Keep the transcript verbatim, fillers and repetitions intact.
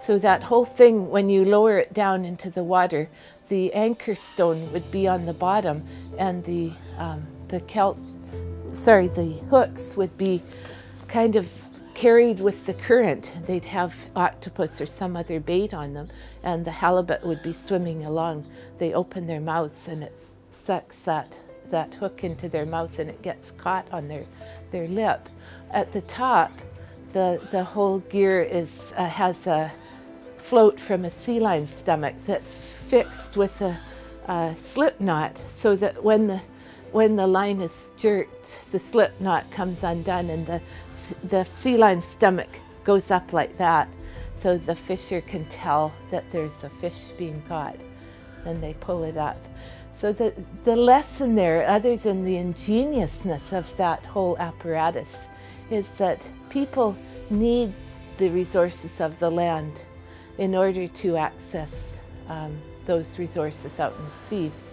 So that whole thing, when you lower it down into the water, the anchor stone would be on the bottom, and the um, the kelp, sorry, the hooks would be kind of carried with the current. They'd have octopus or some other bait on them, and the halibut would be swimming along. They open their mouths, and it sucks that that hook into their mouth, and it gets caught on their their lip. At the top, the the whole gear is uh, has a float from a sea lion's stomach that's fixed with a, a slip knot, so that when the when the line is jerked, the slip knot comes undone, and the the sea lion's stomach goes up like that, so the fisher can tell that there's a fish being caught. Then they pull it up. So the the lesson there, other than the ingeniousness of that whole apparatus, is that people need the resources of the land in order to access um, those resources out in the sea.